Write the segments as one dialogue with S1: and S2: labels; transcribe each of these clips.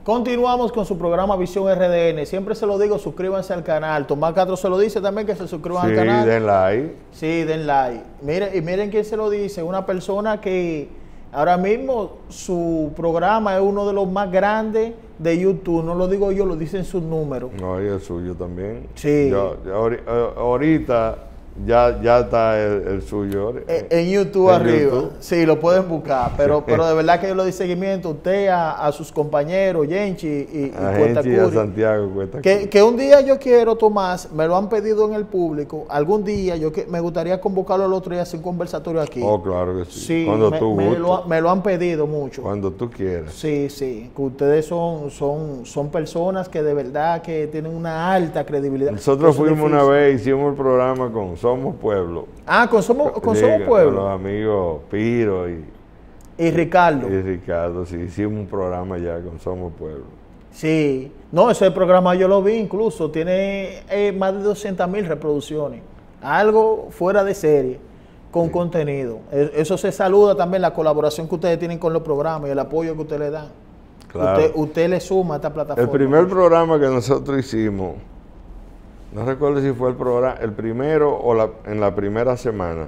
S1: Continuamos con su programa Visión RDN. Siempre se lo digo, suscríbanse al canal. Tomás Castro se lo dice también, que se suscriban al canal.
S2: Sí, den like.
S1: Sí, den like. Miren quién se lo dice. Una persona que ahora mismo su programa es uno de los más grandes de YouTube. No lo digo yo, lo dicen sus números.
S2: No, y el suyo también.
S1: Sí.
S2: Ahorita ya está el suyo.
S1: En YouTube
S2: en
S1: arriba.
S2: YouTube.
S1: Sí, lo pueden buscar. Pero de verdad que yo le doy seguimiento a usted, a sus compañeros, Yenchi y
S2: A
S1: Cuesta
S2: Genchi y a
S1: Curi.
S2: Santiago Cuesta Curi.
S1: Que un día yo quiero, Tomás, me lo han pedido en el público, algún día me gustaría convocarlo el otro día a hacer un conversatorio aquí.
S2: Oh, claro que sí.
S1: Sí,
S2: Cuando tú gustes.
S1: me lo han pedido mucho.
S2: Cuando tú quieras.
S1: Sí, sí, que ustedes son personas que de verdad que tienen una alta credibilidad.
S2: Nosotros fuimos una vez, hicimos el programa con Somos Pueblo.
S1: Ah, con Somos
S2: Sí,
S1: Pueblo.
S2: Con los amigos Piro y
S1: Ricardo.
S2: Y Ricardo, sí, hicimos un programa ya con Somos Pueblo.
S1: Sí, no, ese programa yo lo vi incluso, tiene más de 200,000 reproducciones, algo fuera de serie, con contenido. Eso se saluda también, la colaboración que ustedes tienen con los programas y el apoyo que ustedes le dan.
S2: Claro.
S1: Usted le suma a esta plataforma.
S2: El primer programa que nosotros hicimos, no recuerdo si fue el primero o en la primera semana,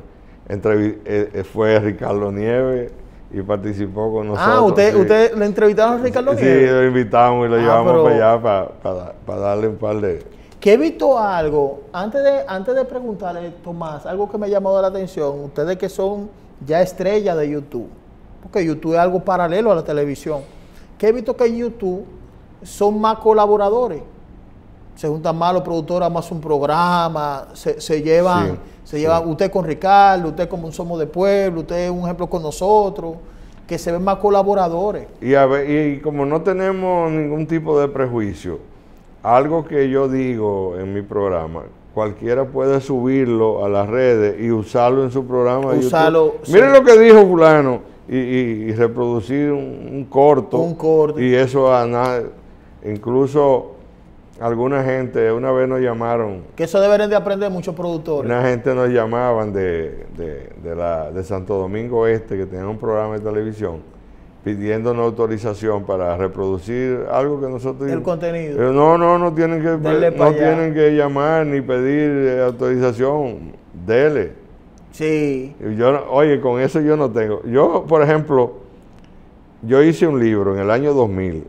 S2: fue Ricardo Nieves y participó con nosotros.
S1: Ah,
S2: sí.
S1: ¿usted le entrevistaron a Ricardo Nieves?
S2: Sí, lo invitamos y lo llevamos para allá para darle un par de...
S1: Que he visto algo, antes de preguntarle, Tomás, algo que me ha llamado la atención, ustedes que son ya estrellas de YouTube, porque YouTube es algo paralelo a la televisión, que he visto que en YouTube son más colaboradores, se juntan más los productores, más un programa, se llevan, usted con Ricardo, usted como un Somos de Pueblo, usted es un ejemplo con nosotros, que se ven más colaboradores.
S2: Y como no tenemos ningún tipo de prejuicio, algo que yo digo en mi programa, cualquiera puede subirlo a las redes y usarlo en su programa de YouTube. Miren lo que dijo fulano y reproducir un corto. Y eso a nada, incluso alguna gente, una vez nos llamaron.
S1: Que eso deberían de aprender muchos productores.
S2: Una gente nos llamaban de Santo Domingo Este, que tenía un programa de televisión, pidiéndonos autorización para reproducir algo que nosotros...
S1: El contenido.
S2: Pero no tienen que llamar ni pedir autorización, dele.
S1: Sí.
S2: Oye, con eso yo no tengo. Yo, por ejemplo, yo hice un libro en el año 2000,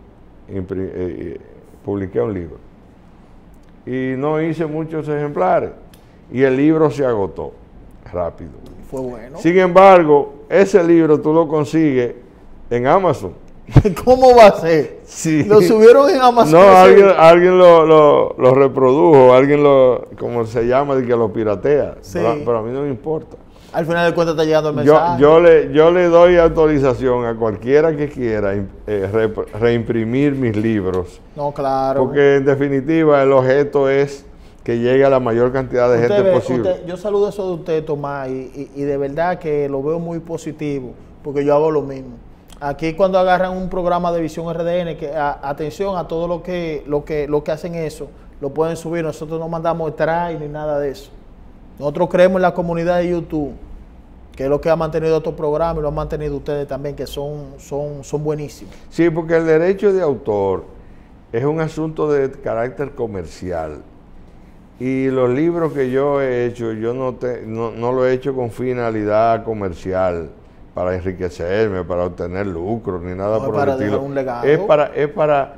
S2: publiqué un libro, y no hice muchos ejemplares, y el libro se agotó rápido.
S1: Fue bueno.
S2: Sin embargo, ese libro tú lo consigues en Amazon.
S1: ¿Cómo va a ser?
S2: Sí.
S1: Lo subieron en Amazon.
S2: No, alguien lo reprodujo, como se llama, de que lo piratea.
S1: Sí.
S2: Pero a mí no me importa.
S1: Al final de cuentas está llegando el mensaje.
S2: Yo le doy autorización a cualquiera que quiera reimprimir mis libros.
S1: No, claro.
S2: Porque en definitiva el objeto es que llegue a la mayor cantidad de gente posible.
S1: Yo saludo eso de usted, Tomás, y de verdad que lo veo muy positivo, porque yo hago lo mismo. Aquí cuando agarran un programa de Visión RDN, atención a todo lo que hacen eso, lo pueden subir. Nosotros no mandamos strike ni nada de eso. Nosotros creemos en la comunidad de YouTube, que es lo que ha mantenido estos programas y lo han mantenido ustedes también, que son buenísimos.
S2: Sí, porque el derecho de autor es un asunto de carácter comercial. Y los libros que yo he hecho, yo no lo he hecho con finalidad comercial, para enriquecerme, para obtener lucro, ni nada por el estilo.
S1: Un legado.
S2: Es para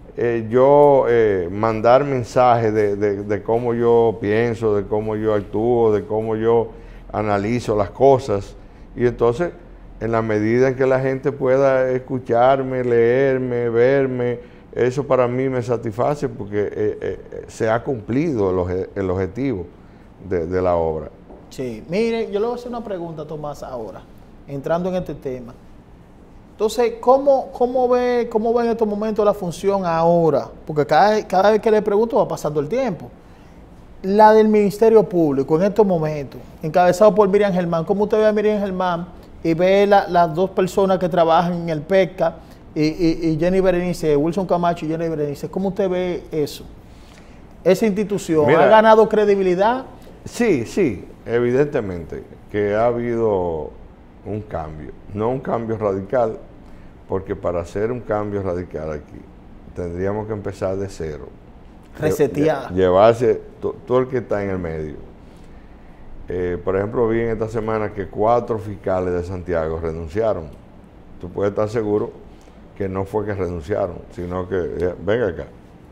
S2: yo mandar mensajes de cómo yo pienso, de cómo yo actúo, de cómo yo analizo las cosas. Y entonces, en la medida en que la gente pueda escucharme, leerme, verme, eso para mí me satisface porque se ha cumplido el objetivo de la obra.
S1: Sí, mire, yo le voy a hacer una pregunta, Tomás, ahora, entrando en este tema. Entonces, ¿cómo ve en estos momentos la función ahora? Porque cada vez que le pregunto va pasando el tiempo. La del Ministerio Público en estos momentos, encabezado por Miriam Germán. ¿Cómo usted ve a Miriam Germán y ve las dos personas que trabajan en el PECA y Jenny Berenice, Wilson Camacho y Jenny Berenice? ¿Cómo usted ve eso? ¿Esa institución ha ganado credibilidad?
S2: Sí, evidentemente que ha habido un cambio, no un cambio radical, porque para hacer un cambio radical aquí tendríamos que empezar de cero.
S1: Resetear.
S2: Llevarse todo el que está en el medio. Por ejemplo, vi en esta semana que 4 fiscales de Santiago renunciaron. Tú puedes estar seguro que no fue que renunciaron, sino que, venga acá.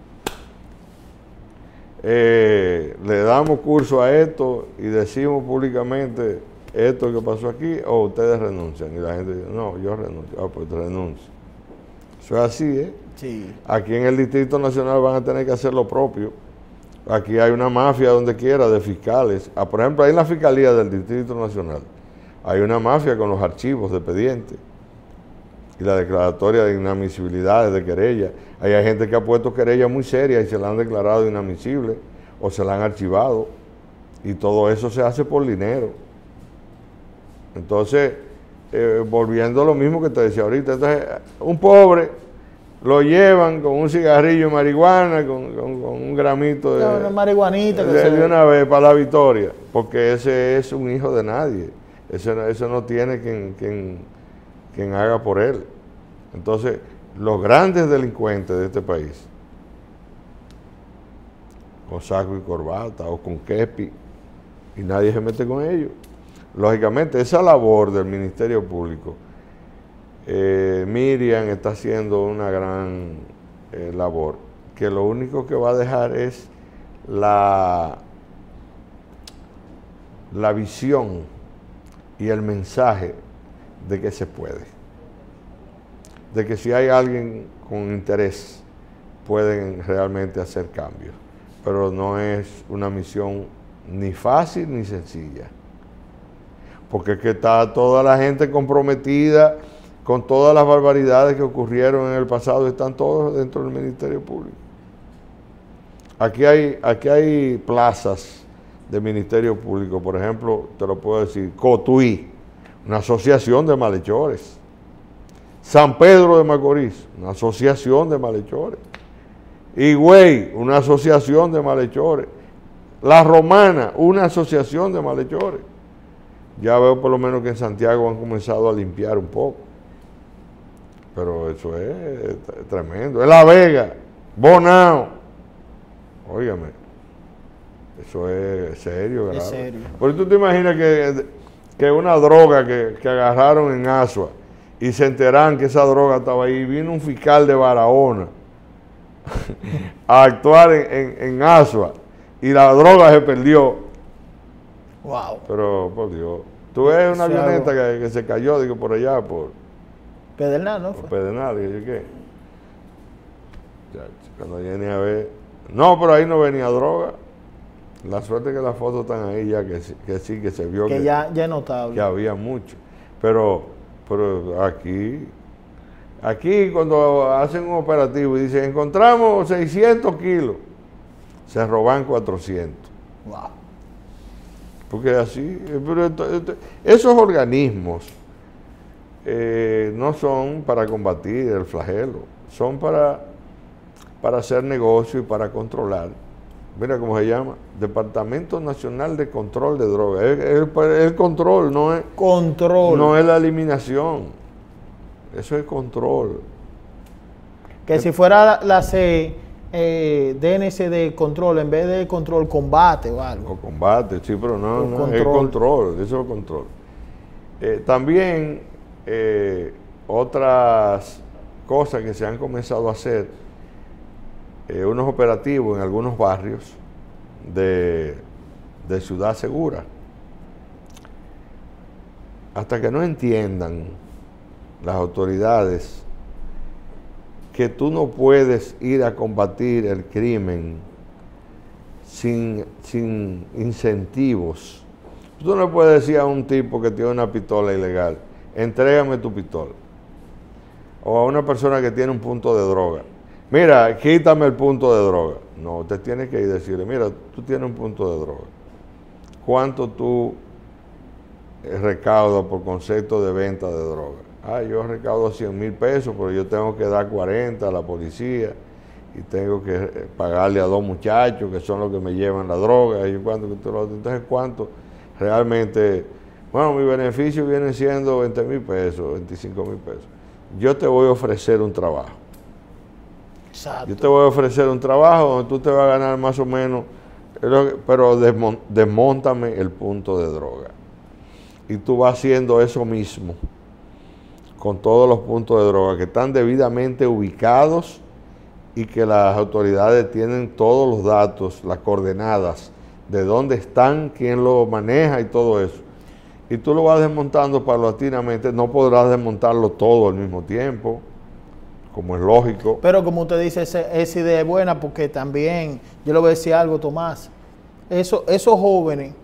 S2: Le damos curso a esto y decimos públicamente esto que pasó aquí, o ustedes renuncian. Y la gente dice, no, yo renuncio. Ah, pues renuncio. Eso es así, ¿eh?
S1: Sí.
S2: Aquí en el Distrito Nacional van a tener que hacer lo propio. Aquí hay una mafia donde quiera de fiscales. Por ejemplo, ahí en la Fiscalía del Distrito Nacional hay una mafia con los archivos de expedientes y la declaratoria de inadmisibilidades de querella. Ahí hay gente que ha puesto querellas muy serias y se la han declarado inadmisible o se la han archivado. Y todo eso se hace por dinero. Entonces, volviendo a lo mismo que te decía ahorita, entonces, un pobre lo llevan con un cigarrillo de marihuana, con un gramito de,
S1: una marihuanita
S2: de una vez para la victoria, porque ese es un hijo de nadie. Ese no tiene quien haga por él. Entonces, los grandes delincuentes de este país, con saco y corbata o con kepi, y nadie se mete con ellos. Lógicamente, esa labor del Ministerio Público, Miriam está haciendo una gran labor, que lo único que va a dejar es la visión y el mensaje de que se puede, de que si hay alguien con interés pueden realmente hacer cambios, pero no es una misión ni fácil ni sencilla, porque es que está toda la gente comprometida con todas las barbaridades que ocurrieron en el pasado, están todos dentro del Ministerio Público. Aquí hay plazas de Ministerio Público, por ejemplo, te lo puedo decir, Cotuí, una asociación de malhechores. San Pedro de Macorís, una asociación de malhechores. Higüey, una asociación de malhechores. La Romana, una asociación de malhechores. Ya veo por lo menos que en Santiago han comenzado a limpiar un poco. Pero eso es tremendo. En La Vega, Bonao. Óigame, eso es serio, grave.
S1: Es serio.
S2: Porque tú te imaginas que una droga que agarraron en Asua y se enteran que esa droga estaba ahí, vino un fiscal de Barahona a actuar en Asua y la droga se perdió.
S1: Wow.
S2: Pero, por Dios, tú ves una avioneta que se cayó, digo, por allá, por
S1: Pedernal, ¿no?
S2: por Pedernal, y yo, ¿qué? Ya, cuando viene a ver, no, pero ahí no venía droga. La suerte que las fotos están ahí ya, que sí, que se vio
S1: que ya es notable.
S2: Que había mucho. Pero aquí cuando hacen un operativo y dicen, encontramos 600 kilos, se roban 400.
S1: Wow.
S2: Porque así, pero esos organismos no son para combatir el flagelo, son para hacer negocio y para controlar. Mira cómo se llama, Departamento Nacional de Control de Drogas. Es el control, no es
S1: control.
S2: No es la eliminación. Eso es control.
S1: Que si fuera la C, DNC de control, en vez de control, combate o algo.
S2: O combate, sí, pero no, es control, eso es control. También otras cosas que se han comenzado a hacer, unos operativos en algunos barrios de Ciudad Segura. Hasta que no entiendan las autoridades que tú no puedes ir a combatir el crimen sin incentivos. Tú no puedes decir a un tipo que tiene una pistola ilegal, entrégame tu pistola. O a una persona que tiene un punto de droga, mira, quítame el punto de droga. No, usted tiene que ir a decirle, mira, tú tienes un punto de droga. ¿Cuánto tú recaudas por concepto de venta de droga? Yo recaudo 100,000 pesos, pero yo tengo que dar 40 a la policía y tengo que pagarle a 2 muchachos que son los que me llevan la droga. Entonces, ¿cuánto realmente? Bueno, mi beneficio viene siendo 20,000 pesos, 25,000 pesos. Yo te voy a ofrecer un trabajo.
S1: Exacto.
S2: Yo te voy a ofrecer un trabajo donde tú te vas a ganar más o menos, pero desmóntame el punto de droga. Y tú vas haciendo eso mismo con todos los puntos de droga que están debidamente ubicados y que las autoridades tienen todos los datos, las coordenadas, de dónde están, quién lo maneja y todo eso. Y tú lo vas desmontando paulatinamente, no podrás desmontarlo todo al mismo tiempo, como es lógico.
S1: Pero como usted dice, esa idea es buena porque también, yo le voy a decir algo, Tomás, esos jóvenes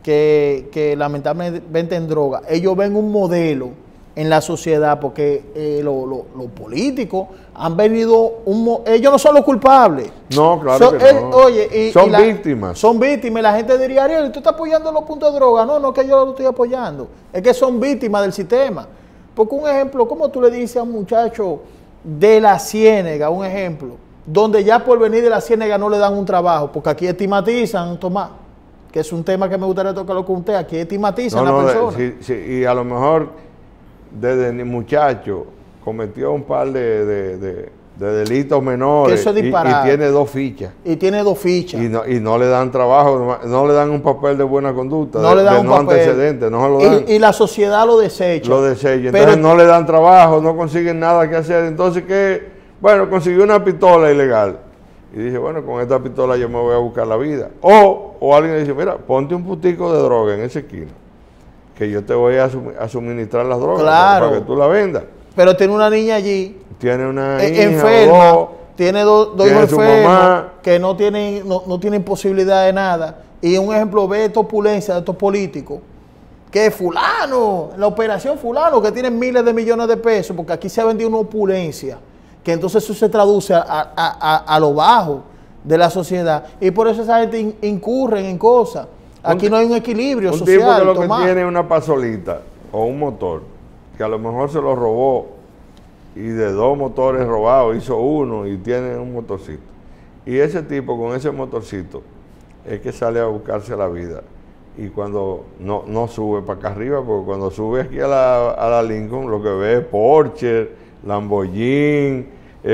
S1: que lamentablemente en droga, ellos ven un modelo en la sociedad porque los políticos han venido, ellos no son los culpables.
S2: No, claro que no.
S1: Oye,
S2: son víctimas.
S1: Son víctimas. La gente diría, Ariel, ¿tú estás apoyando los puntos de droga? No, no es que yo lo estoy apoyando. Es que son víctimas del sistema. Porque un ejemplo, ¿cómo tú le dices a un muchacho de la Ciénega, un ejemplo, donde ya por venir de la Ciénega no le dan un trabajo? Porque aquí estigmatizan, Tomás, que es un tema que me gustaría tocarlo con usted, aquí estigmatizan a la persona.
S2: Sí, y a lo mejor desde muchacho cometió un par de delitos menores
S1: eso es
S2: y tiene 2 fichas.
S1: Y tiene 2 fichas.
S2: Y no le dan trabajo, no le dan un papel de buena conducta,
S1: no le dan un papel.
S2: Antecedentes, no se lo dan.
S1: Y la sociedad lo desecha.
S2: Lo desecha. Entonces no le dan trabajo, no consiguen nada que hacer. Entonces, ¿qué? Bueno, consiguió una pistola ilegal. Y dije, bueno, con esta pistola yo me voy a buscar la vida. O alguien dice, mira, ponte un putico de droga en esa esquina, que yo te voy a suministrar las drogas para que tú la vendas.
S1: Pero tiene una niña allí.
S2: Tiene una hija,
S1: enferma. Tiene dos hijos enfermos que no tienen posibilidad de nada. Y un ejemplo, ve esta opulencia de estos políticos. Que fulano, la operación fulano, que tienen miles de millones de pesos, porque aquí se ha vendido una opulencia. Que entonces eso se traduce a lo bajo de la sociedad. Y por eso esa gente incurre en cosas. Aquí no hay un equilibrio social.
S2: Un tipo que lo que tiene una pasolita o un motor, que a lo mejor se lo robó y de 2 motores robados hizo uno y tiene un motorcito. Y ese tipo con ese motorcito es que sale a buscarse la vida. Y cuando no sube para acá arriba, porque cuando sube aquí a la Lincoln, lo que ve es Porsche, Lamborghini,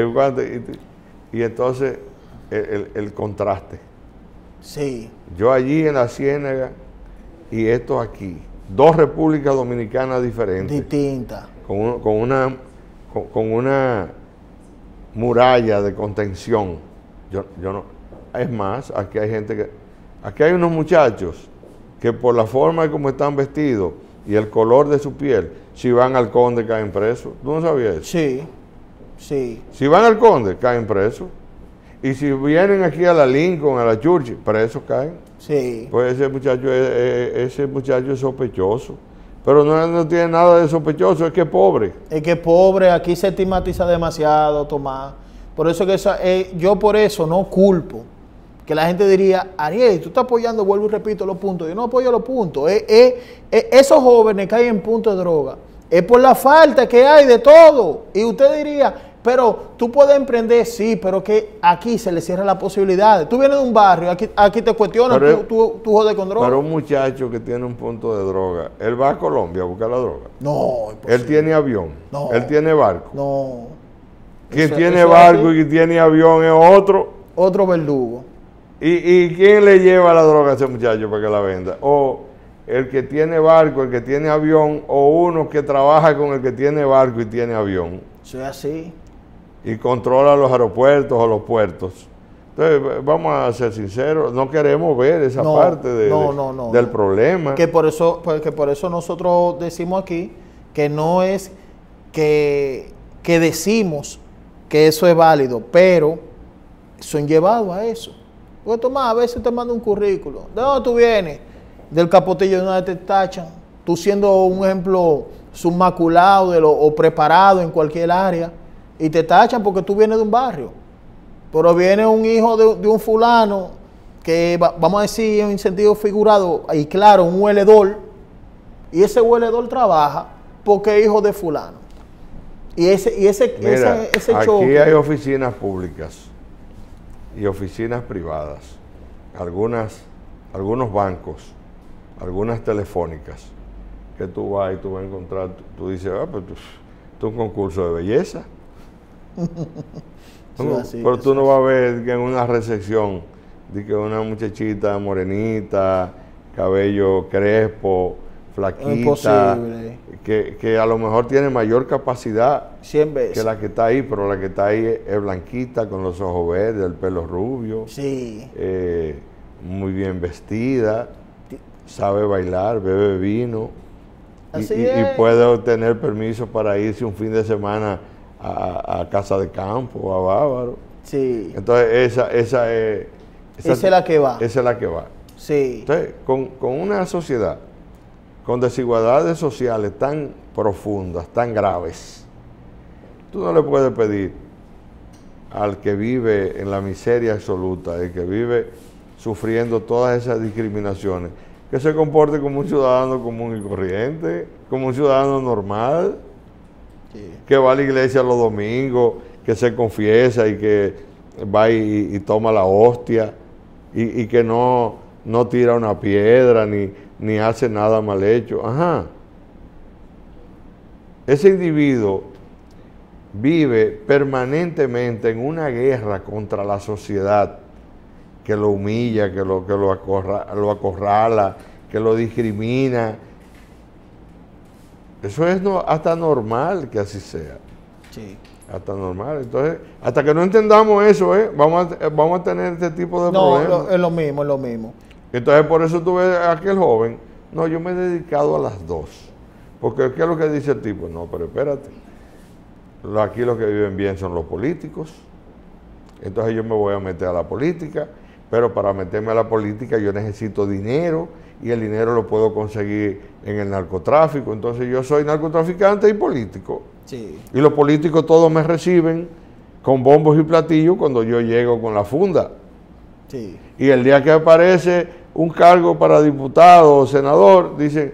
S2: y entonces el contraste.
S1: Sí.
S2: Yo allí en la Ciénaga y estos aquí, 2 repúblicas dominicanas diferentes.
S1: Distintas.
S2: Con una muralla de contención. Yo no. Es más, aquí hay unos muchachos que por la forma de cómo están vestidos y el color de su piel, si van al Conde caen presos. ¿Tú no sabías eso?
S1: Sí, sí.
S2: Si van al Conde caen presos. Y si vienen aquí a la Lincoln, a la Churchill, presos caen.
S1: Sí.
S2: Pues ese muchacho es sospechoso. Pero no tiene nada de sospechoso, es que es pobre.
S1: Es que es pobre, aquí se estigmatiza demasiado, Tomás. Por eso que yo por eso no culpo. Que la gente diría, Ariel, tú estás apoyando, vuelvo y repito, los puntos. Yo no apoyo los puntos. Esos jóvenes que hay en puntos de droga, es por la falta que hay de todo. Y usted diría, pero tú puedes emprender, sí, pero que aquí se le cierran las posibilidades. Tú vienes de un barrio, aquí te cuestionan, tú jodes con droga.
S2: Pero un muchacho que tiene un punto de droga, ¿él va a Colombia a buscar la droga?
S1: No, imposible.
S2: Él tiene avión,
S1: no,
S2: él tiene barco.
S1: No.
S2: Quien tiene barco y quien tiene avión es otro.
S1: Otro verdugo.
S2: ¿Y quién le lleva la droga a ese muchacho para que la venda? O el que tiene barco, el que tiene avión, o uno que trabaja con el que tiene barco y tiene avión.
S1: Eso es así.
S2: Y controla los aeropuertos o los puertos. Entonces, vamos a ser sinceros, no queremos ver esa parte del problema.
S1: Que por eso nosotros decimos aquí que no es que decimos que eso es válido, pero son llevados a eso. Porque Tomás, a veces te manda un currículo. ¿De dónde tú vienes? Del Capotillo, de donde te tachan. Tú siendo un ejemplo submaculado o preparado en cualquier área. Y te tachan porque tú vienes de un barrio. Pero viene un hijo de un fulano que, vamos a decir en sentido figurado, y claro, un hueledor. Y ese hueledor trabaja porque es hijo de fulano. Y ese choque.
S2: Aquí hay oficinas públicas y oficinas privadas. Algunos bancos, algunas telefónicas, que tú vas y tú vas a encontrar, tú dices, pues tú un concurso de belleza. Pero tú no vas a ver que en una recepción, de que una muchachita morenita, cabello crespo, flaquita, que a lo mejor tiene mayor capacidad
S1: 100 veces
S2: que la que está ahí, pero la que está ahí es blanquita, con los ojos verdes, el pelo rubio, muy bien vestida, sabe bailar, bebe vino y puede obtener permiso para irse un fin de semana a Casa de Campo, a Bávaro.
S1: Sí.
S2: Entonces esa es
S1: la que va.
S2: Esa es la que va.
S1: Sí.
S2: Entonces, con una sociedad con desigualdades sociales tan profundas, tan graves, tú no le puedes pedir al que vive en la miseria absoluta, el que vive sufriendo todas esas discriminaciones, que se comporte como un ciudadano común y corriente, como un ciudadano normal, que va a la iglesia los domingos, que se confiesa y que va y toma la hostia y que no tira una piedra ni hace nada mal hecho. Ajá. Ese individuo vive permanentemente en una guerra contra la sociedad que lo humilla, que lo acorrala, que lo discrimina. Eso es hasta normal que así sea.
S1: Sí.
S2: Hasta normal. Entonces, hasta que no entendamos eso, vamos a tener este tipo de problemas.
S1: No, es lo mismo.
S2: Entonces, por eso tú ves a aquel joven, no, yo me he dedicado a las dos. Porque, ¿qué es lo que dice el tipo? No, pero espérate. Aquí los que viven bien son los políticos. Entonces, yo me voy a meter a la política, pero para meterme a la política yo necesito dinero y el dinero lo puedo conseguir en el narcotráfico. Entonces, yo soy narcotraficante y político.
S1: Sí.
S2: Y los políticos todos me reciben con bombos y platillos cuando yo llego con la funda.
S1: Sí.
S2: Y el día que aparece un cargo para diputado o senador, dicen,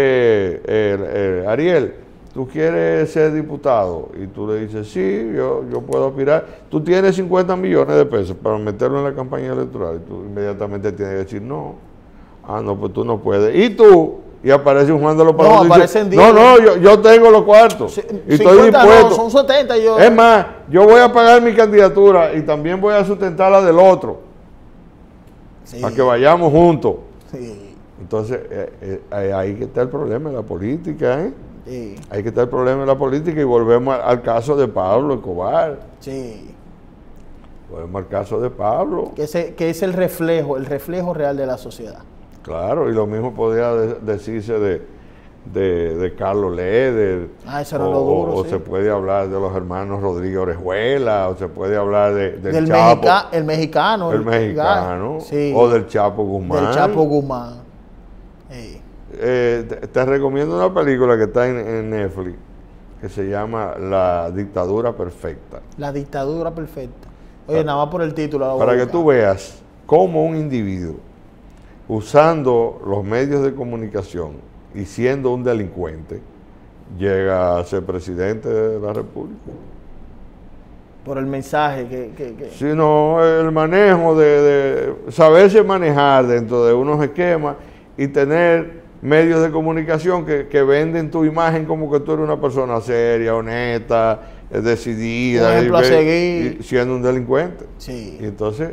S2: Ariel, ¿tú quieres ser diputado? Y tú le dices, sí, yo puedo aspirar. Tú tienes 50 millones de pesos para meterlo en la campaña electoral. Y tú inmediatamente tienes que decir, no. Ah, no, pues tú no puedes. ¿Y tú? Y aparece un Juan de los Palos. No, yo tengo los cuartos. Y estoy dispuesto.
S1: No, son 70 yo.
S2: Es más, yo voy a pagar mi candidatura y también voy a sustentar la del otro. Sí. Para que vayamos juntos.
S1: Sí.
S2: Entonces, ahí que está el problema de la política,
S1: Sí.
S2: Ahí que está el problema de la política y volvemos al caso de Pablo Escobar.
S1: Sí.
S2: Volvemos al caso de Pablo.
S1: Que es el reflejo real de la sociedad.
S2: Claro, y lo mismo podría decirse de Carlos Leder.
S1: Eso era lo duro,
S2: o
S1: sí.
S2: se puede hablar de los hermanos Rodríguez Orejuela, o se puede hablar del
S1: Chapo. El mexicano.
S2: Sí. O del Chapo Guzmán.
S1: Del Chapo Guzmán. Sí.
S2: Te recomiendo una película que está en Netflix, que se llama La Dictadura Perfecta.
S1: La Dictadura Perfecta. Oye, nada más por el título.
S2: Para que tú veas cómo un individuo, usando los medios de comunicación y siendo un delincuente, llega a ser presidente de la República.
S1: Por el mensaje que...
S2: Sí, no, el manejo de saberse manejar dentro de unos esquemas y tener medios de comunicación que venden tu imagen como que tú eres una persona seria, honesta, decidida.
S1: Un ejemplo a seguir.
S2: Y siendo un delincuente.
S1: Sí.
S2: Y entonces,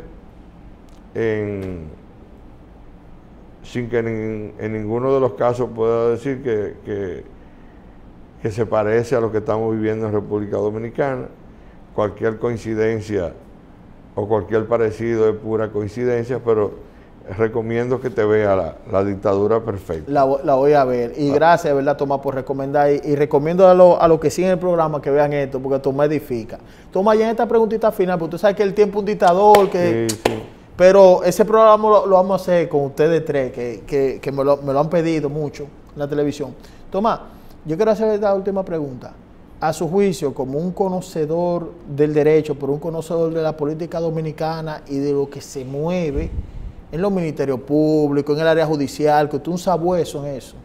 S2: sin que en ninguno de los casos pueda decir que se parece a lo que estamos viviendo en República Dominicana. Cualquier coincidencia o cualquier parecido es pura coincidencia, pero recomiendo que te vea la Dictadura Perfecta.
S1: La voy a ver. Y gracias, ¿verdad, Tomás, por recomendar? Y recomiendo a los que siguen el programa que vean esto, porque Tomás edifica. Tomás, ya en esta preguntita final, porque tú sabes que el tiempo es un dictador, que... Sí. Pero ese programa lo vamos a hacer con ustedes tres, que me lo han pedido mucho en la televisión. Tomás, yo quiero hacer esta última pregunta. A su juicio, como un conocedor del derecho, pero un conocedor de la política dominicana y de lo que se mueve en los ministerios públicos, en el área judicial, que usted es un sabueso en eso,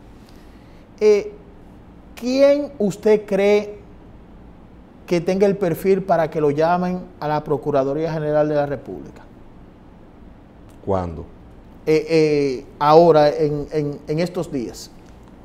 S1: ¿quién usted cree que tenga el perfil para que lo llamen a la Procuraduría General de la República?
S2: ¿Cuándo?
S1: Ahora, en estos días.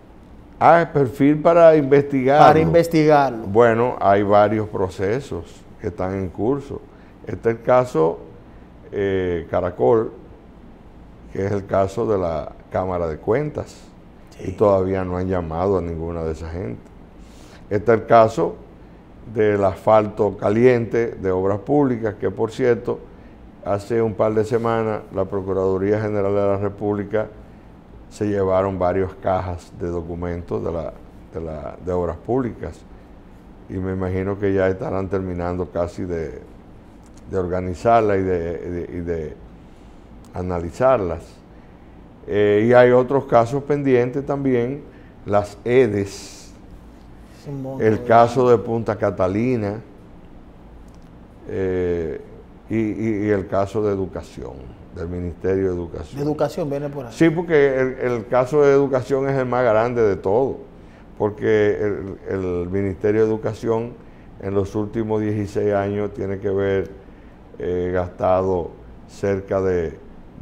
S2: El perfil para investigarlo.
S1: Para investigarlo.
S2: Bueno, hay varios procesos. que están en curso. Este es el caso Caracol, que es el caso de la Cámara de Cuentas, y todavía no han llamado a ninguna de esa gente. Este es el caso del asfalto caliente de Obras Públicas, que por cierto, hace un par de semanas la Procuraduría General de la República se llevaron varias cajas de documentos de Obras Públicas, y me imagino que ya estarán terminando casi de organizarlas y de analizarlas. Y hay otros casos pendientes también, las EDES, el caso de Punta Catalina y el caso de Educación, del Ministerio de Educación.
S1: ¿De Educación viene por ahí?
S2: Sí, porque el caso de Educación es el más grande de todo, porque el Ministerio de Educación en los últimos 16 años tiene que haber gastado cerca de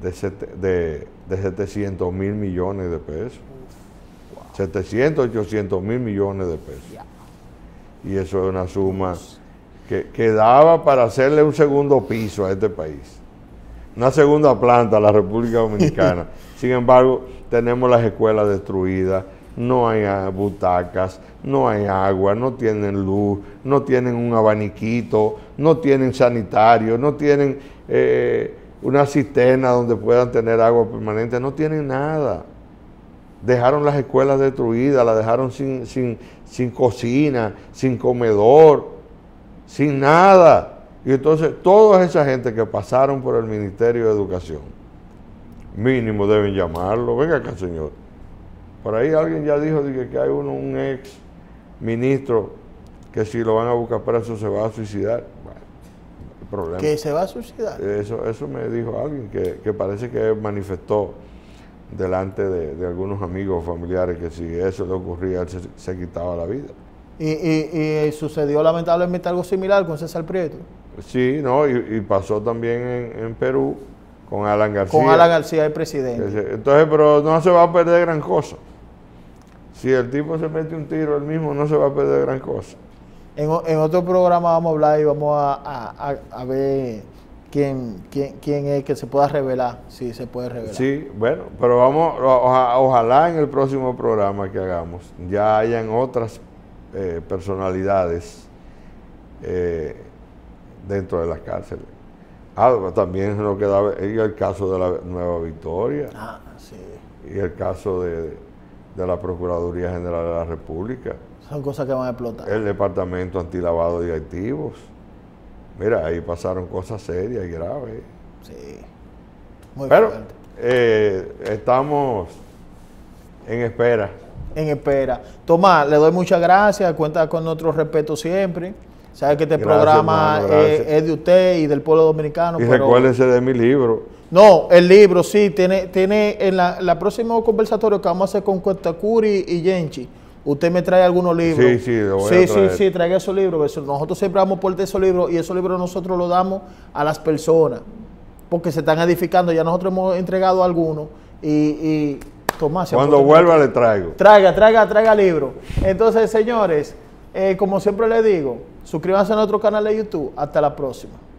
S2: 700 mil millones de pesos. Wow. 700, 800 mil millones de pesos. Y eso es una suma que daba para hacerle un segundo piso a este país. Una segunda planta a la República Dominicana. Sin embargo, tenemos las escuelas destruidas, no hay butacas, no hay agua, no tienen luz, no tienen un abaniquito, no tienen sanitario, no tienen una cisterna donde puedan tener agua permanente, no tienen nada. Dejaron las escuelas destruidas, las dejaron sin cocina, sin comedor, sin nada. Y entonces toda esa gente que pasaron por el Ministerio de Educación, mínimo deben llamarlo. Venga acá, señor. Por ahí alguien ya dijo que hay un ex ministro que si lo van a buscar preso se va a suicidar. Bueno, el problema.
S1: ¿Que se va a suicidar?
S2: Eso me dijo alguien que parece que manifestó delante de algunos amigos o familiares que si eso le ocurría, él se quitaba la vida.
S1: ¿Y sucedió lamentablemente algo similar con César Prieto?
S2: Sí, no, y pasó también en Perú con Alan García.
S1: Con Alan García, el presidente.
S2: Entonces, pero no se va a perder gran cosa. Si el tipo se mete un tiro él mismo, no se va a perder gran cosa.
S1: En otro programa vamos a hablar y vamos a ver quién es que se pueda revelar, si se puede revelar.
S2: Sí, bueno, pero vamos, ojalá en el próximo programa que hagamos ya hayan otras personalidades dentro de las cárceles. También lo que da el caso de la Nueva Victoria.
S1: Sí.
S2: Y el caso de la Procuraduría General de la República.
S1: Son cosas que van a explotar.
S2: El Departamento Antilavado de Activos. Mira, ahí pasaron cosas serias y graves.
S1: Sí. Muy
S2: Pero
S1: fuerte.
S2: Estamos en espera.
S1: En espera. Tomás, le doy muchas gracias. Cuenta con nuestro respeto siempre. Sabe que este programa es de usted y del pueblo dominicano.
S2: Y recuérdense de mi libro.
S1: No, el libro sí, tiene en la próximo conversatorio que vamos a hacer con Cuentacuri y Yenchi, usted me trae algunos libros.
S2: Sí, lo voy a traer.
S1: Sí, traiga esos libros. Nosotros siempre vamos por esos libros y esos libros nosotros los damos a las personas porque se están edificando. Ya nosotros hemos entregado algunos y Tomás.
S2: Cuando vuelva le traigo.
S1: Traiga libros. Entonces, señores, como siempre les digo, suscríbanse a nuestro canal de YouTube. Hasta la próxima.